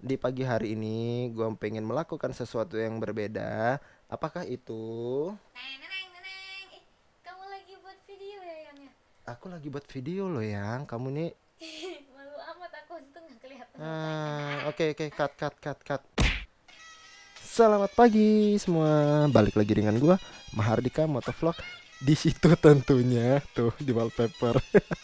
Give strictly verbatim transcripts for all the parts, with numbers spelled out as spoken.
Di pagi hari ini gue pengen melakukan sesuatu yang berbeda. Apakah itu? Neneng, neneng, neneng. Eh, kamu lagi buat video ya, Yang ya? Aku lagi buat video loh yang kamu nih. Malu amat aku, untung gak kelihatan mukanya. Ah, oke oke cut cut cut cut. Selamat pagi semua. Balik lagi dengan gue Mahardika Motovlog. Di situ tentunya tuh di wallpaper.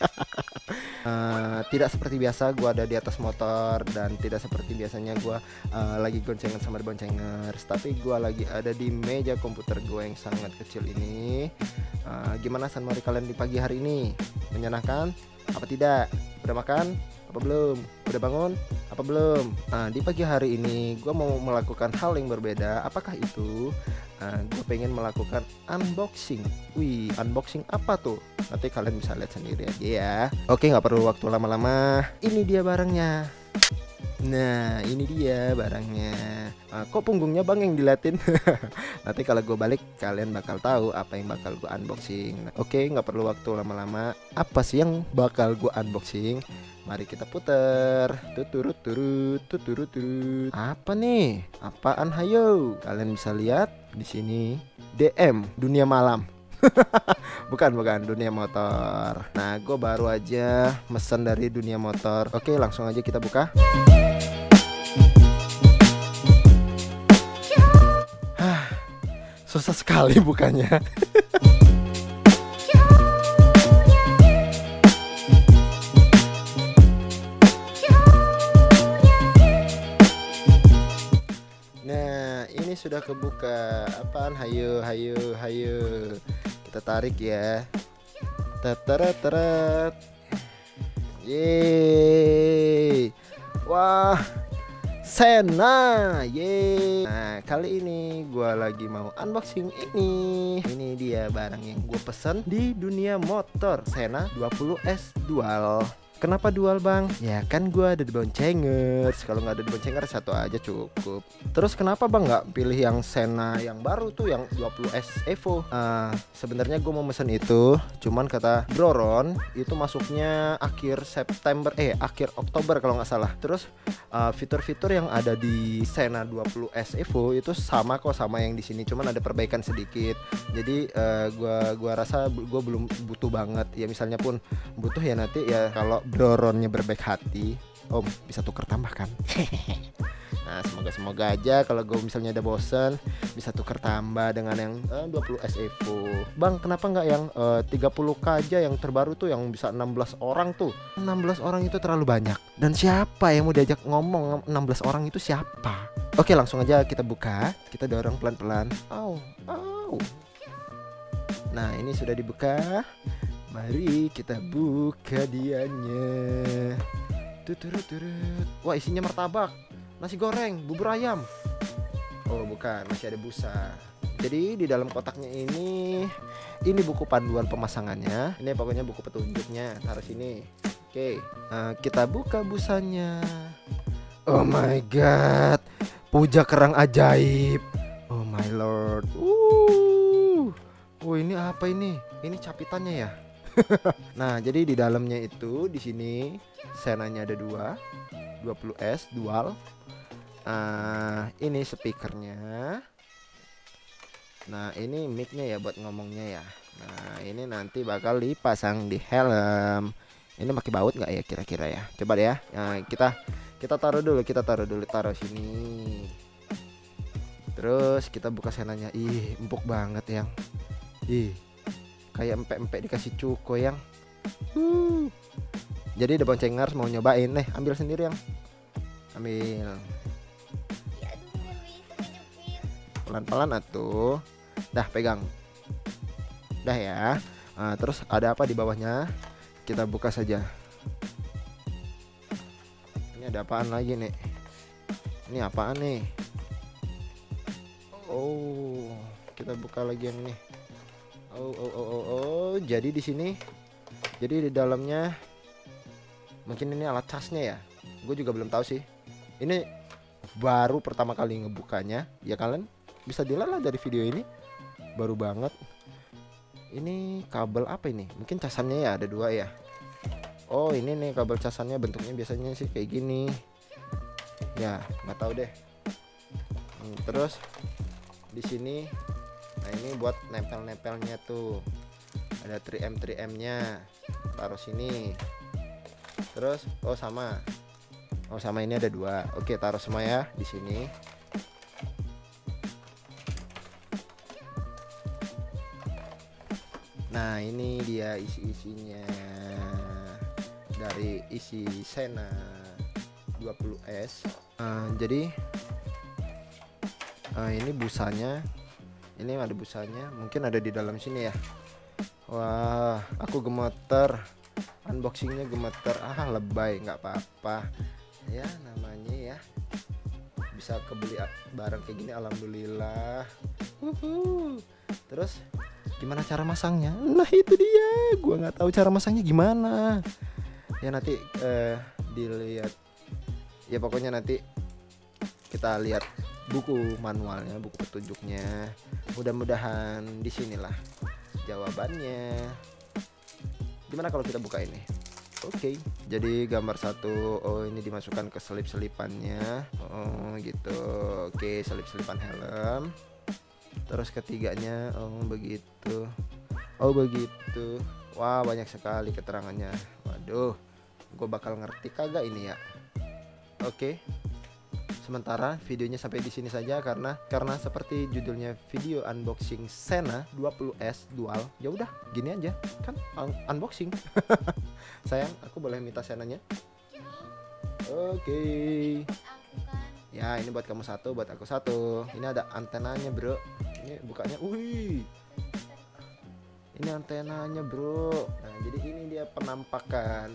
Uh, tidak seperti biasa gue ada di atas motor dan tidak seperti biasanya gue uh, lagi goncengan sama boncengers, tapi gue lagi ada di meja komputer gue yang sangat kecil ini. Uh, gimana sanmari kalian di pagi hari ini? Menyenangkan? Apa tidak? Udah makan? Apa belum? Udah bangun? Apa belum? Uh, di pagi hari ini gue mau melakukan hal yang berbeda. Apakah itu? Uh, gue pengen melakukan unboxing. Wih, unboxing apa tuh? Nanti kalian bisa lihat sendiri aja ya. Oke, nggak perlu waktu lama-lama. Ini dia barangnya. Nah, ini dia barangnya. Uh, kok punggungnya bang yang dilatin? Nanti kalau gue balik kalian bakal tahu apa yang bakal gue unboxing. Oke, nggak perlu waktu lama-lama. Apa sih yang bakal gue unboxing? Mari kita puter. Tuturut turut tuturut turut. Apa nih? Apaan hayo? Kalian bisa lihat di sini D M dunia malam. Bukan bukan dunia motor. Nah, gue baru aja mesen dari dunia motor. Oke, langsung aja kita buka. Hah, susah sekali bukanya. Nah, ini sudah kebuka. Apaan? Hayo, hayo, hayo. Kita tarik ya. Teteret teret. Yeay. Wah, Sena. Yeay. Nah, kali ini gua lagi mau unboxing ini. Ini dia barang yang gue pesen di dunia motor, Sena dua puluh S Dual. Kenapa dual bang? Ya kan gue ada di Boncengers. Kalau nggak ada di Boncengers satu aja cukup. Terus kenapa bang nggak pilih yang Sena yang baru tuh, yang dua puluh S Evo? Uh, Sebenarnya gue mau mesen itu, cuman kata Broron itu masuknya akhir September, eh akhir Oktober kalau nggak salah. Terus uh, fitur-fitur yang ada di Sena dua puluh S Evo itu sama kok sama yang di sini, cuman ada perbaikan sedikit. Jadi uh, gua gua rasa gue belum butuh banget. Ya misalnya pun butuh ya nanti ya kalau Broronnya berbaik hati, Om bisa tuker tambah kan? Nah, semoga semoga aja kalau gue misalnya ada bosen bisa tuker tambah dengan yang uh, dua puluh S Evo. Bang, kenapa nggak yang uh, tiga puluh K aja yang terbaru tuh, yang bisa enam belas orang tuh? enam belas orang itu terlalu banyak. Dan siapa yang mau diajak ngomong enam belas orang itu siapa? Oke, langsung aja kita buka. Kita dorong pelan-pelan. Au, au. Nah, ini sudah dibuka. Mari kita buka dianya. Tuturut turut. Wah, isinya martabak, nasi goreng, bubur ayam. Oh bukan, masih ada busa. Jadi di dalam kotaknya ini, ini buku panduan pemasangannya. Ini pokoknya buku petunjuknya. Taruh sini. Oke, nah, kita buka busanya. Oh my god, puja kerang ajaib. Oh my lord. Uh, oh ini apa ini? Ini capitannya ya. Nah, jadi di dalamnya itu di sini Senanya ada dua, dua puluh S dual. Nah, ini speakernya. Nah, ini micnya ya buat ngomongnya ya. Nah, ini nanti bakal dipasang di helm. Ini pakai baut nggak ya kira-kira ya? Coba deh ya. Nah, kita kita taruh dulu, kita taruh dulu, taruh sini. Terus kita buka Senanya. Ih, empuk banget yang. Ih, kayak empek-empek dikasih cuko yang. Uh. Jadi The Boncengers mau nyobain nih, ambil sendiri yang. Ambil. Ya aduh, gak bisa kejepit. Pelan-pelan atuh. Dah pegang. Dah ya. Nah, terus ada apa di bawahnya? Kita buka saja. Ini ada apaan lagi nih? Ini apaan nih? Oh, kita buka lagi yang ini. Oh, oh, oh, oh, oh. Jadi di sini, jadi di dalamnya, mungkin ini alat casnya ya. Gue juga belum tahu sih. Ini baru pertama kali ngebukanya. Ya kalian bisa dilihat lah dari video ini. Baru banget. Ini kabel apa ini? Mungkin casannya ya ada dua ya. Oh ini nih kabel casannya, bentuknya biasanya sih kayak gini. Ya nggak tahu deh. Hmm, terus di sini, nah ini buat nempel-nempelnya tuh, ada tiga M tiga M nya, taruh sini. Terus oh sama, oh sama ini ada dua. Oke, taruh semua ya di sini. Nah ini dia isi-isinya dari isi Sena dua puluh S. Uh, jadi uh, ini busanya, ini ada busanya, mungkin ada di dalam sini ya. Wah, aku gemeter, unboxingnya gemeter. Ah lebay, nggak apa-apa ya, namanya ya bisa kebeli barang kayak gini, alhamdulillah. Uhuh. Terus gimana cara masangnya? Nah itu dia, gua nggak tahu cara masangnya gimana. Ya nanti eh, dilihat. Ya pokoknya nanti kita lihat buku manualnya, buku petunjuknya. Mudah-mudahan disinilah jawabannya. Gimana kalau kita buka ini? Oke, okay. Jadi gambar satu, oh ini dimasukkan ke selip-selipannya. Oh gitu. Oke, okay, selip-selipan helm. Terus ketiganya, oh begitu. Oh begitu. Wah banyak sekali keterangannya. Waduh, gue bakal ngerti kagak ini ya. Oke. Sementara videonya sampai di sini saja karena karena seperti judulnya video unboxing Sena dua puluh S Dual. Ya udah, gini aja kan un unboxing. Sayang, aku boleh minta Senanya? Oke. Okay. Ya, ini buat kamu satu, buat aku satu. Ini ada antenanya, bro. Ini bukanya, wih. Ini antenanya, bro. Nah, jadi ini dia penampakan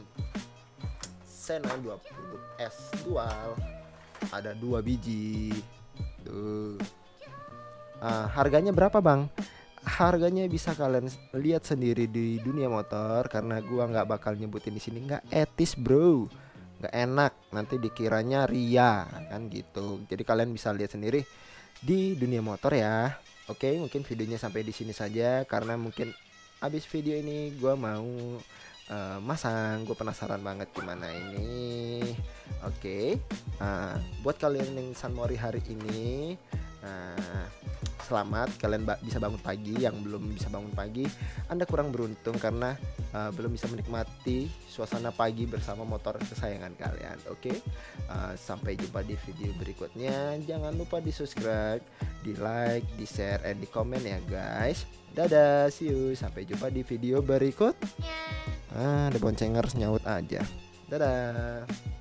Sena dua puluh S Dual. Ada dua biji. Tuh. Ah, harganya berapa, Bang? Harganya bisa kalian lihat sendiri di Dunia Motor karena gua nggak bakal nyebutin di sini, nggak etis, bro. Nggak enak, nanti dikiranya ria kan gitu. Jadi kalian bisa lihat sendiri di Dunia Motor ya. Oke, mungkin videonya sampai di sini saja karena mungkin abis video ini gua mau uh, masang. Gue penasaran banget gimana ini. Oke, uh, buat kalian yang San Mori hari ini, uh, selamat, kalian ba bisa bangun pagi. Yang belum bisa bangun pagi, Anda kurang beruntung karena uh, belum bisa menikmati suasana pagi bersama motor kesayangan kalian. Oke, okay? uh, sampai jumpa di video berikutnya. Jangan lupa di subscribe, di like, di share, and di komen ya guys. Dadah, see you. Sampai jumpa di video berikutnya. Ah, ada boncengers nyaut aja. Dadah.